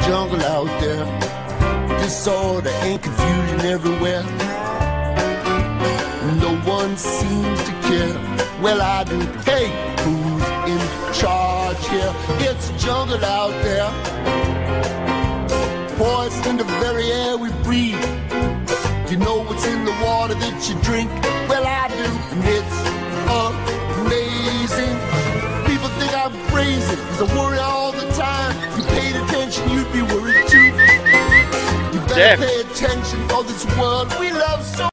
jungle out there, disorder and confusion everywhere. No one seems to care. Well, I do. Hey, who's in charge here? It's a jungle out there, poison in the very air we breathe. You know what's in the water that you drink? Well, I do, and it's amazing. People think I'm crazy, cause I worry all the time. If you paid attention, you'd be worried too. You better pay attention, for this world we love so